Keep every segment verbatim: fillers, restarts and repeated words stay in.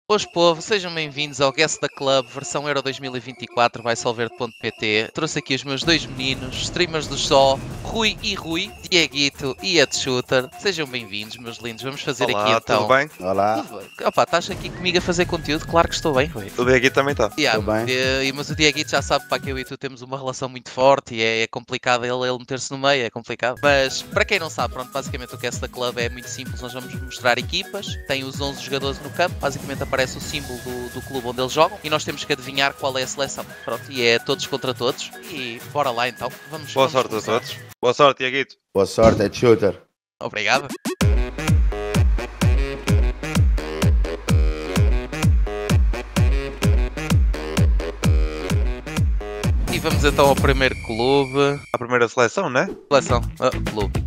Boas povo, sejam bem-vindos ao Guest da Club, versão Euro dois mil e vinte e quatro, vai solver ponto pt. Trouxe aqui os meus dois meninos, streamers do Só, Rui e Rui, Dieguito e Ed Shooter. Sejam bem-vindos, meus lindos. Vamos fazer Olá, aqui então. tudo bem? Olá. Tudo bem. Opa, estás aqui comigo a fazer conteúdo? Claro que estou bem, Rui. O Dieguito também está. Yeah, Estou bem. e- Mas o Dieguito já sabe, pá, que eu e tu temos uma relação muito forte e é, é complicado ele, ele meter-se no meio, é complicado. Mas para quem não sabe, pronto, basicamente o Guest da Club é muito simples. Nós vamos mostrar equipas, tem os onze jogadores no campo, basicamente aparece o símbolo do, do clube onde eles jogam e nós temos que adivinhar qual é a seleção. Pronto, e é todos contra todos. E bora lá então, vamos Boa vamos sorte começar. a todos. Boa sorte, Dieguito. Boa sorte, Ed Shooter. Obrigado. E vamos então ao primeiro clube. A primeira seleção, né? Seleção, ah, clube.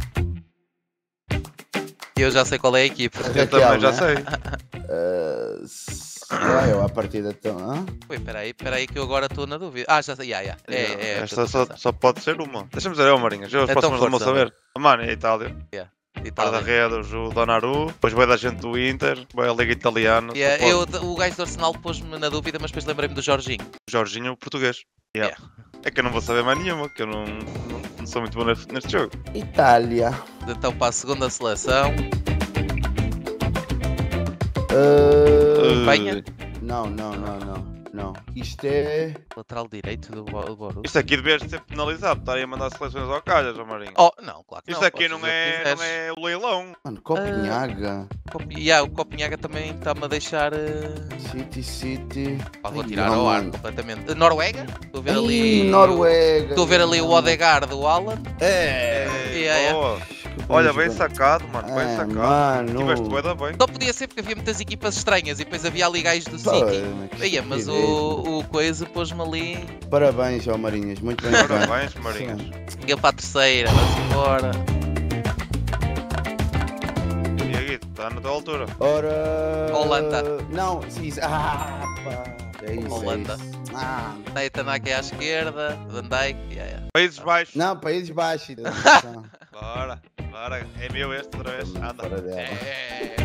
E eu já sei qual é a equipa. Eu Raquel, também já né? sei. Uh, Vai, eu a partida tão. Hã? Ui, peraí, peraí que eu agora estou na dúvida. Ah, já sei, yeah, yeah. É, é, é, Esta só, só pode ser uma. Deixa-me dizer eu, Marinhas. Eu os Então próximos não vou força, saber. Mano, é a Itália. Itália. Guarda-redes, o Donnarumma. Depois vai da gente do Inter. Vai a Liga Italiana. Yeah, Só eu, pode- o gajo do Arsenal pôs-me na dúvida, mas depois lembrei-me do Jorginho. Jorginho, o português. Yeah. É que eu não vou saber mais nenhuma, que eu não, não, não sou muito bom neste, neste jogo. Itália. Então para a segunda seleção. Uh, Espanha? Não, não, não, não. Não. Isto é. Lateral direito do Bo- do Borussia. Isto aqui devias ser penalizado. Estarem a mandar seleções ao calhas, ó Marinho. Oh, não, claro que Isto não. aqui podes não fazer o que é, não quiseres. é o leilão. Mano, Copenhaga. Copi- yeah, o Copenhaga também está-me a deixar. eh, City, City. Pá, vou Ai, tirar não, ao ar mano. completamente. Eh, Noruega? Estou a ver Ai, ali. Noruega. Estou a ver ali o Odegaard do Haaland. É. É, Yeah, yeah. boa. Que Olha, bom bem jogar. sacado, mano, bem É, sacado. mano. Tiveste bué da bem. Só podia ser porque havia muitas equipas estranhas e depois havia ali gajos do Pô, City. que Eia, mas estupidez. o, o coisa pôs-me ali. Parabéns, João Marinhas. Muito bem jogado. Parabéns, Marinhos. Siga para a terceira, vamos embora. Dieguito, está na tua altura. Ora. Holanda. Não, sim. Ah, pá. É isso. Holanda. É isso. Ah, Nathan aqui à esquerda, Van Dijk. Yeah, yeah. Países Baixos. não, Países Baixos. Bora, bora. É meu este outra vez. Anda. Fora dela. É.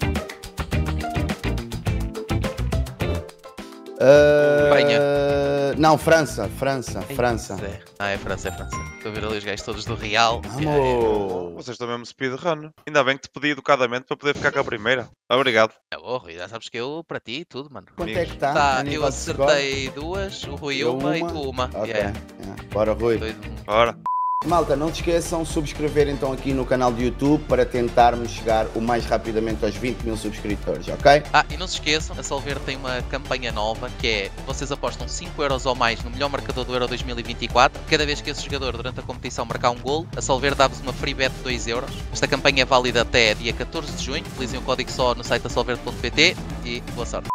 Ah, Espanha. Não, França, França, França. É. Ah, é França, é França. Estou a ver ali os gajos todos do Real. Yeah, yeah. Vamos! Vocês estão mesmo speedrun. Ainda bem que te pedi educadamente para poder ficar com a primeira. Obrigado. É bom, Rui, já sabes que eu para ti tudo, mano. Quanto é que está? Tá, eu acertei duas, o Rui Eu uma, e uma. tu uma. Ok. Yeah, yeah. Bora, Rui. dois, um. Bora. Malta, não te esqueçam de subscrever então aqui no canal do YouTube para tentarmos chegar o mais rapidamente aos vinte mil subscritores, ok? Ah, e não se esqueçam, a Solver tem uma campanha nova que é, vocês apostam cinco euros ou mais no melhor marcador do Euro dois mil e vinte e quatro. Cada vez que esse jogador durante a competição marcar um golo, a Solver dá-vos uma free bet de dois euros. Esta campanha é válida até dia catorze de junho. Utilizem o código só no site da solver ponto pt e boa sorte.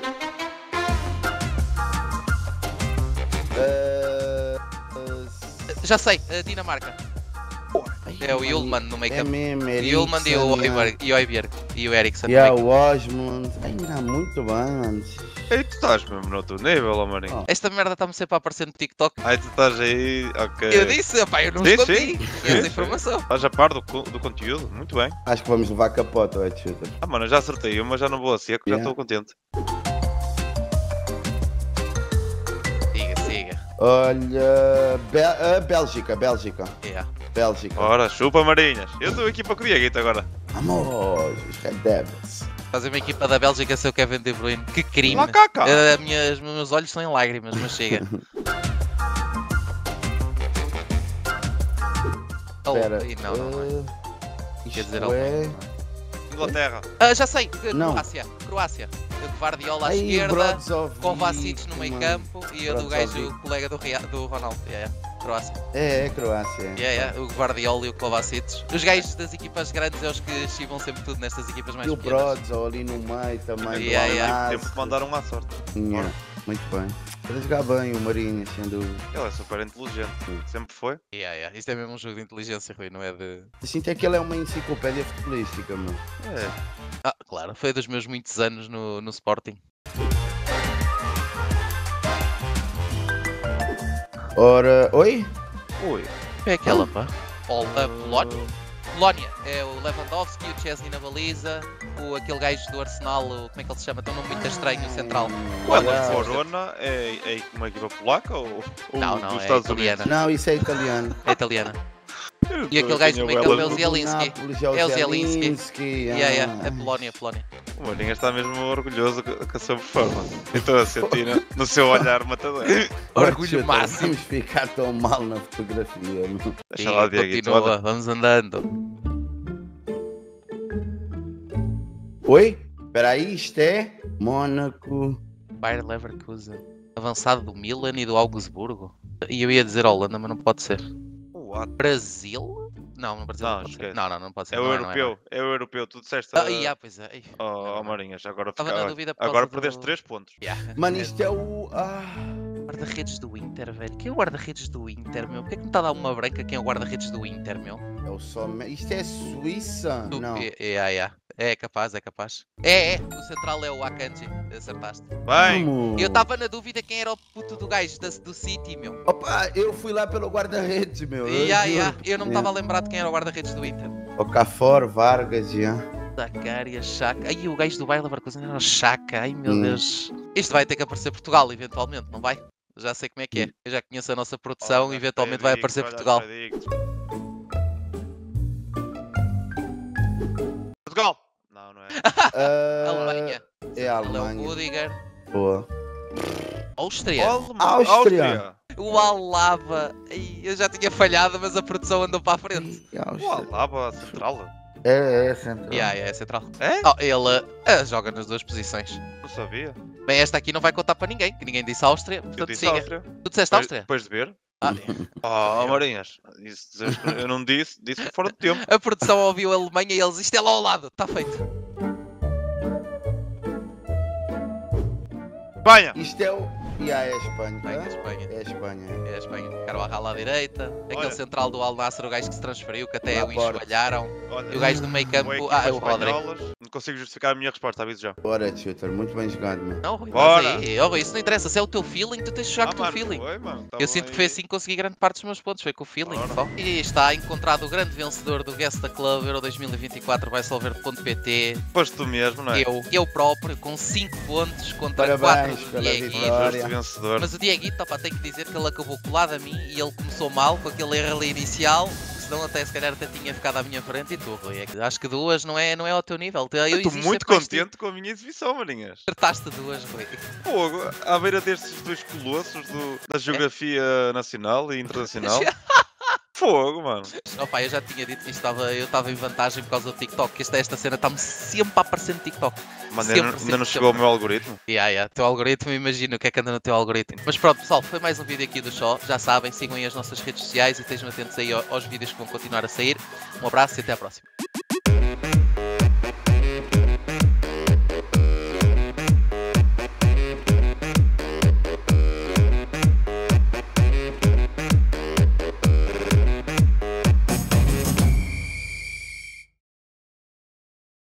Uh, uh, Já sei, a Dinamarca. ai, É o mano, Yulman no meio É campo. mesmo, O Yulman e o Eriksen, Højbjerg e o Højbjerg e o Eriksen. no yeah, meio o Osmond. Ai, não, muito bem, mano. Ei, tu estás mesmo no outro nível, ó Marinho. Oh. campo. Esta merda está-me sempre a aparecer no TikTok. Aí tu estás aí, ok. Eu disse, pá, eu não Sim, escondi sim. essa Sim, sim. informação. Estás a par do, co- do conteúdo? Muito bem. Acho que vamos levar capote, Ed Shooter. Ah, mano, eu já acertei uma, já não vou a seco, já Yeah. estou contente. Siga, siga. Olha. Bé- ah, Bélgica, Bélgica. Yeah. Bélgica. Ora, chupa Marinhas. Eu estou aqui para o Dieguito agora. Vamos, os Red Devils. Fazer uma equipa da Bélgica ser o Kevin De Bruyne. Que crime. Lá cá, cá. Eh, minhas, meus olhos estão em lágrimas, mas chega. Oh, Espera. e não, não, não. ah, Quer dizer isto é... Inglaterra. Ah, já sei, Não. Croácia. Croácia. Eu Guardiola à Ai, esquerda, Brozovic, Kovacic no meio mano. campo e eu do gajo, Brozovic. o colega do, Ria- do Ronaldo. Yeah, yeah. Croácia. É, é Croácia. Yeah, yeah. O Guardiola e o Kovacic. Os gajos das equipas grandes é os que chivam sempre tudo nestas equipas mais E o pequenas. Brodzo ali no meio também. Yeah, do yeah. Al Temos que mandar um à sorte. Yeah, muito bem. Para jogar bem o Marinho, sem dúvida. Ele é super inteligente. Sempre foi. Yeah, yeah. Isto é mesmo um jogo de inteligência, Rui, não é de... Sinto é que ele é uma enciclopédia futebolística, mano. É. Ah, claro, foi dos meus muitos anos no, no Sporting. Ora, oi? Ui. É aquela, pá. All up, lot. Polónia, é o Lewandowski, o Chesney na baliza, o, aquele gajo do Arsenal, o, como é que ele se chama? Tem um nome muito estranho, o central. Olha, Ah, o Corona é, é uma equipa polaca ou, ou Não, não, dos é Estados italiana. Unidos? Não, isso é italiano. É italiana. Eu E aquele tenho gajo do meio campo é o ela- Zielinski. Nápoles, é o É o Zielinski. Zielinski, Yeah, yeah, ah. é Polónia, Polónia. O Marinha está mesmo orgulhoso com com a sua performance. Estou a sentir no- no seu olhar matador. Orgulho Chuta, máximo. Vamos ficar tão mal na fotografia. meu. Deixa Sim, lá, Dieguito. continua, olha. vamos andando. Oi? Espera aí, isto é Mónaco. Bayer Leverkusen. Avançado do Milan e do Augsburgo. E eu ia dizer Holanda, mas não pode ser. What? Brasil? Não, no Brasil Não, não, pode ser. esquece. Não, não, não pode ser. É o não não europeu, é o europeu. Tu disseste. não. a- Ah, yeah, pois é. Ai, Oh, não, oh não. Marinhas, agora Estava na fica- dúvida por Agora causa perdeste do- três pontos. Yeah. Mano, isto é o. Ah, Guarda-redes do Inter, velho. Quem é o guarda-redes do Inter, meu? Porquê que me está a dar uma branca quem é o guarda-redes do Inter, meu? é o só. Isto é Suíça? Do- Não. É, é, é, é capaz, é capaz. É, é. O central é o Akanji. Acertaste. Bem, Vamos. Eu estava na dúvida quem era o puto do gajo da- do City, meu. Opa, eu fui lá pelo guarda-redes, meu. Eu, Yeah, juro. yeah. Eu não me estava a lembrar de quem era o guarda-redes do Inter. O Cafor, Vargas, já. Zaccaria, Chaka. Ai, o gajo do Bayer Leverkusen era o Chaka. Ai, meu Hum. Deus. Isto vai ter que aparecer Portugal, eventualmente, não vai? Já sei como é que é. Eu já conheço a nossa produção, olha, eventualmente vai Fredricos, aparecer olha, Portugal. Fredricos. Portugal! Não, não é. Ah, Alemanha. É a Ele é o Alemanha. Rudiger. Boa. Áustria. Alema- Áustria. O Alaba. Ai, eu já tinha falhado, mas a produção andou para a frente. Ih, O Áustria. Alaba Central? É, é, central. Yeah, yeah, é central. É? Oh, ele ah, joga nas duas posições. Não sabia. Bem, esta aqui não vai contar para ninguém, que ninguém disse Áustria, Eu portanto disse siga. Áustria. Tu disseste Depois- Áustria? Depois de ver. Ah, Oh, Marinhas. Isso, dizes que eu não disse, disse fora de tempo. a produção ouviu a Alemanha e eles, isto é lá ao lado, está feito. Espanha! Isto é o. Yeah, é a Espanha. Espanha, Ah? Espanha. É a Espanha. É a Espanha. Carvajal à direita. Aquele Olha. central do Al Nassr, o gajo que se transferiu, que até o Laporte. enxovalharam. Olha, E o gajo do meio campo, boa ah, é equipa o Rodri. espanholas. Não consigo justificar a minha resposta, aviso já. Bora, shooter. Muito bem jogado, meu. Não, Rui, Bora. mas aí, oh, Rui, isso não interessa. Se é o teu feeling, tu tens de jogar Ah, com o teu mano, feeling. foi, mano. Eu Tava sinto que aí. foi assim que consegui grande parte dos meus pontos, foi com o feeling. Ora. Só. E está encontrado o grande vencedor do Guest da Club Euro dois mil e vinte e quatro vai solver ponto pt. Foste tu mesmo, não é? Eu, eu próprio, com cinco pontos contra Parabéns quatro do pela Dieguito. vitória. Foste vencedor. Mas o Dieguito, opa, tenho que dizer que ele acabou colado a mim e ele começou mal com aquele erro ali inicial. Senão até se calhar até tinha ficado à minha frente e tu, Rui. É que acho que duas não é, não é ao teu nível. Eu Estou exijo muito sempre mais de ti. contente com a minha exibição, Marinhas. Acertaste duas, Rui. Fogo, à beira destes dois colossos do- da geografia nacional e internacional. Fogo, mano. Opa, eu já tinha dito que isto estava, eu estava em vantagem por causa do TikTok. Que esta, esta cena está-me sempre a aparecer no TikTok. Mano, Sempre, ainda, não- ainda sempre, não chegou ao sempre. meu algoritmo. Yeah, yeah. Teu algoritmo, imagino o que é que anda no teu algoritmo. Mas pronto, pessoal, foi mais um vídeo aqui do Show. Já sabem, sigam aí as nossas redes sociais e estejam atentos aí ao- aos vídeos que vão continuar a sair. Um abraço e até à próxima.